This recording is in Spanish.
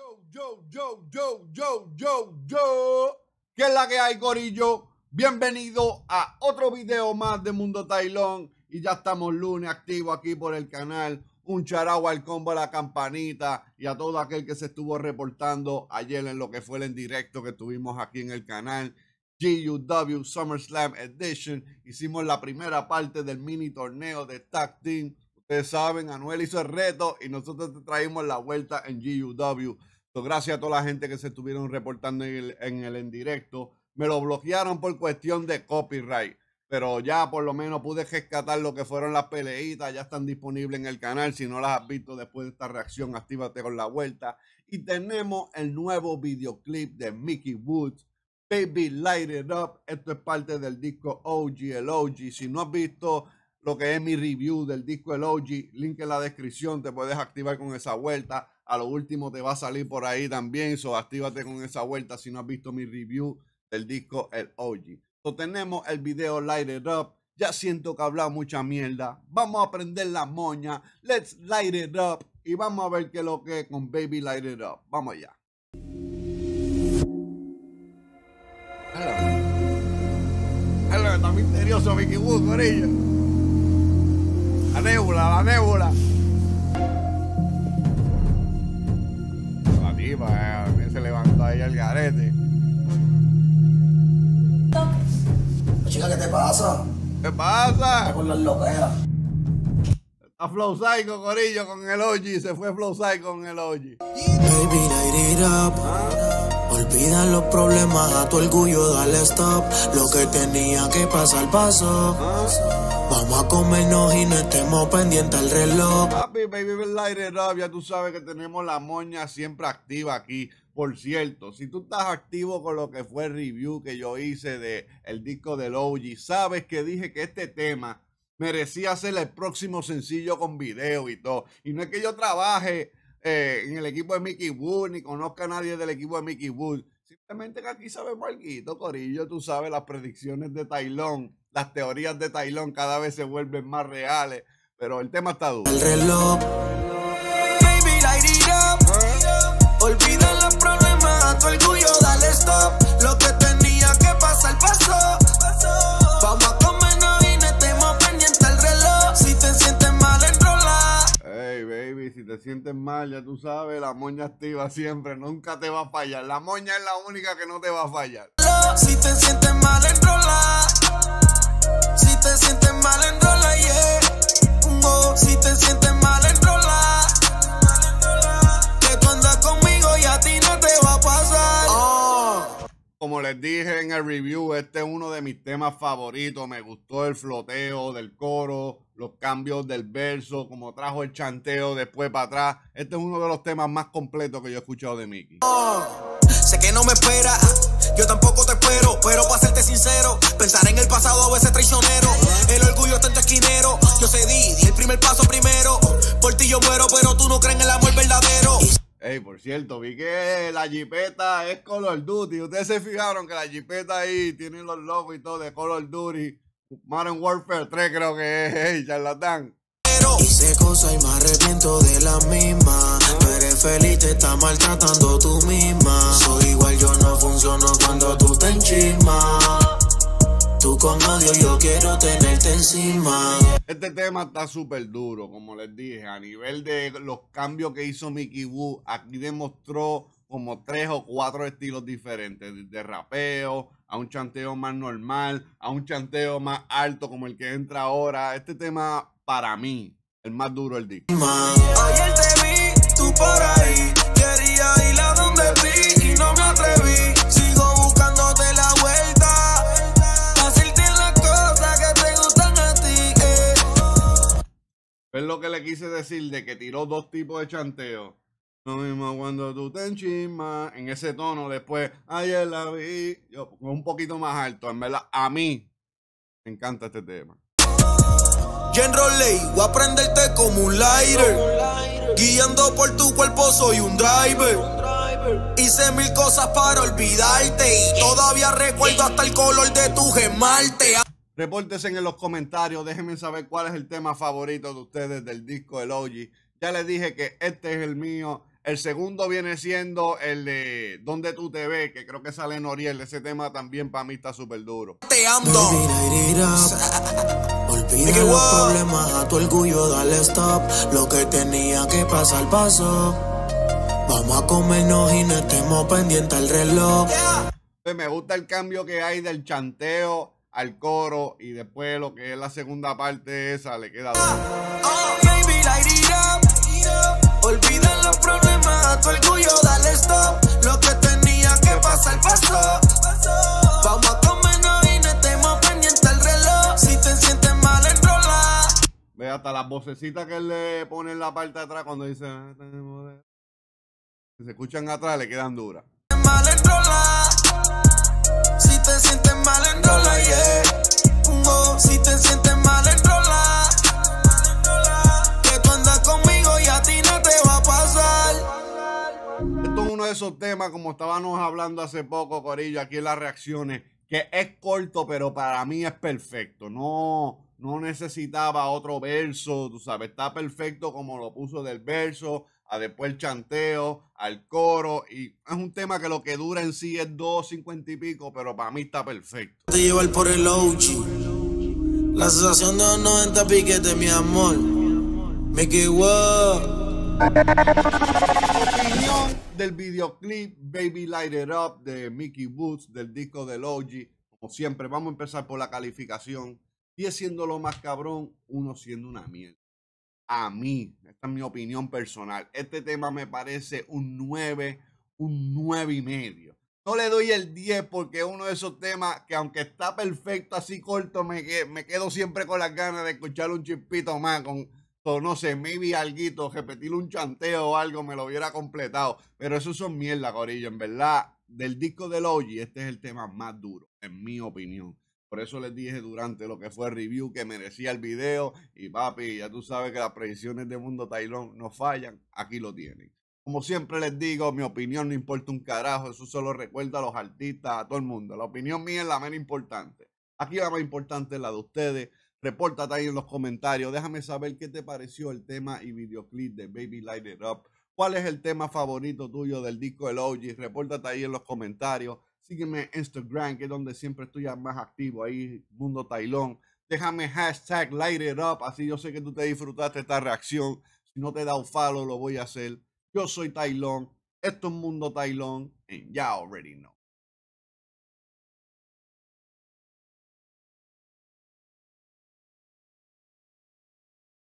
Yo. ¿Qué es la que hay, corillo? Bienvenido a otro video más de Mundo Tailón. Y ya estamos lunes activo aquí por el canal. Un charao al combo, a la campanita y a todo aquel que se estuvo reportando ayer en lo que fue el en directo que tuvimos aquí en el canal. GUW SummerSlam Edition. Hicimos la primera parte del mini torneo de Tag Team. Ustedes saben, Anuel hizo el reto y nosotros te traímos la vuelta en GUW. Gracias a toda la gente que se estuvieron reportando en el en directo. Me lo bloquearon por cuestión de copyright, pero ya por lo menos pude rescatar lo que fueron las peleitas. Ya están disponibles en el canal. Si no las has visto después de esta reacción, actívate con la vuelta. Y tenemos el nuevo videoclip de Mickey Woods, Baby Light It Up. Esto es parte del disco OG, el OG. Si no has visto lo que es mi review del disco el OG, link en la descripción, te puedes activar con esa vuelta. A lo último te va a salir por ahí también, actívate con esa vuelta si no has visto mi review del disco el OG. Tenemos el video Light It Up. Ya siento que he hablado mucha mierda. Vamos a prender la moña. Let's light it up. Y vamos a ver qué es lo que es con Baby Light It Up. Vamos allá. Hello, está misterioso Mickey Woods, corillo. La nébula. La tipa, se levantó ahí el garete. Chica, ¿qué te pasa? ¿Qué pasa? Está con las loqueras. Está Flow Psycho, corillo, con el OG. Se fue Flow Psycho con el OG. Baby, light it up. Olvida los problemas, a tu orgullo dale stop. Lo que tenía que pasar pasó. Vamos a comernos y no estemos pendientes al reloj. Papi, Baby Light It Up. Ya tú sabes que tenemos la moña siempre activa aquí. Por cierto, si tú estás activo con lo que fue el review que yo hice de el disco del OG, sabes que dije que este tema merecía ser el próximo sencillo con video y todo. Y no es que yo trabaje en el equipo de Mickey Woods, ni conozca a nadie del equipo de Mickey Woods. Simplemente que aquí sabemos algo, corillo. Tú sabes, las predicciones de Tailón, las teorías de Tailón cada vez se vuelven más reales. Pero el tema está duro. El reloj. Baby, light it up. Olvida los problemas, a tu orgullo dale stop. Lo que tenía que pasar pasó. Vamos a comernos y no estemos pendientes al reloj. Si te sientes mal, enrola. Hey, baby, si te sientes mal, ya tú sabes, la moña activa siempre, nunca te va a fallar. La moña es la única que no te va a fallar. Si te sientes mal, enrola. Si te sientes mal, enrola, yeah. Si te sientes mal, enrola. Que tú andas conmigo y a ti no te va a pasar. Como les dije en el review, este es uno de mis temas favoritos. Me gustó el floteo del coro, los cambios del verso, como trajo el chanteo después para atrás. Este es uno de los temas más completos que yo he escuchado de Mickey. Sé que no me espera, yo tampoco te espero, pero para serte sincero, pensar en el pasado a veces traicionero. El orgullo está en tu esquinero. Yo cedí, di el primer paso primero. Por ti yo muero, pero tú no crees en el amor verdadero. Hey, por cierto, vi que la jipeta es Call of Duty. Ustedes se fijaron que la jipeta ahí tiene los logos y todo de Call of Duty. Modern Warfare 3 creo que es. Hey, charlatán. Hice cosas y me arrepiento de la misma. No eres feliz, te estás maltratando tú misma. Soy igual, yo no funciono cuando tú te enchismas. Tú con odio, yo quiero tenerte encima. Este tema está súper duro, como les dije. A nivel de los cambios que hizo Mickey Woods, aquí demostró como 3 o 4 estilos diferentes. De rapeo, a un chanteo más normal, a un chanteo más alto como el que entra ahora. Este tema, para mí, el más duro del disco. Ayer te vi, tú por ahí. Quería ir a donde vi y no me atreví. Sigo buscándote la vuelta. Hacerte las cosas que te gustan a ti. Es lo que le quise decir de que tiró 2 tipos de chanteo. Lo mismo cuando tú te enchismas, en ese tono. Después, ayer la vi, yo un poquito más alto. En verdad, a mí me encanta este tema. General Ley, voy a prenderte como un lighter. Guiando por tu cuerpo soy un driver. Hice 1000 cosas para olvidarte y todavía recuerdo hasta el color de tu esmalte. Repórtense en los comentarios, déjenme saber cuál es el tema favorito de ustedes del disco del OG. Ya les dije que este es el mío. El segundo viene siendo el de ¿Dónde tú te ves? Que creo que sale en Oriel. Ese tema también para mí está súper duro. Te amo. Olvida los problemas, a tu orgullo dale stop. Lo que tenía que pasar pasó. Vamos a comernos y no estemos pendientes al reloj. Me gusta el cambio que hay del chanteo al coro y después lo que es la segunda parte esa le queda duro. Baby, light it up. Olvida los problemas, a tu orgullo dale stop. Lo que tenía que pasar pasó. Vamos a comernos y no estemos pendientes al reloj. Si te sientes mal, enrola. Ve hasta las vocecitas que él le pone en la parte de atrás cuando dice si se escuchan atrás le quedan duras. Mal enrola. Si te sientes mal, enrola, yeah. Si te sientes mal, enrola. Que tú andas conmigo y a ti no te va a pasar. Esto es uno de esos temas, como estábamos hablando hace poco, Corillo, aquí en las reacciones, que es corto, pero para mí es perfecto. No necesitaba otro verso, tú sabes, está perfecto como lo puso del verso, a después el chanteo, al coro, y es un tema que lo que dura en sí es 2:50 y pico, pero para mí está perfecto. Te llevar por el OG, la sensación de los 90 piquetes, mi amor. Make it work. Opinión del videoclip Baby Light It Up de Mickey Woods del disco del OG. Como siempre, vamos a empezar por la calificación. 10 siendo lo más cabrón, 1 siendo una mierda. A mí, esta es mi opinión personal, este tema me parece un 9 y medio. No le doy el 10 porque es uno de esos temas que aunque está perfecto así corto, me quedo siempre con las ganas de escuchar un chispito más con, no sé, maybe alguito, repetir un chanteo o algo, me lo hubiera completado. Pero eso son mierda, corillo. En verdad, del disco del OG, este es el tema más duro, en mi opinión. Por eso les dije durante lo que fue el review que merecía el video. Y papi, ya tú sabes que las predicciones de Mundo Tailón no fallan. Aquí lo tienen. Como siempre les digo, mi opinión no importa un carajo. Eso solo recuerda a los artistas, a todo el mundo. La opinión mía es la menos importante. Aquí la más importante es la de ustedes. Repórtate ahí en los comentarios. Déjame saber qué te pareció el tema y videoclip de Baby Light It Up. ¿Cuál es el tema favorito tuyo del disco del OG? Repórtate ahí en los comentarios. Sígueme en Instagram, que es donde siempre estoy más activo, ahí, Mundo Tailón. Déjame hashtag Light It Up, así yo sé que tú te disfrutaste esta reacción. Si no te da un follow, lo voy a hacer. Yo soy Tailón, esto es Mundo Tailón, and you already know.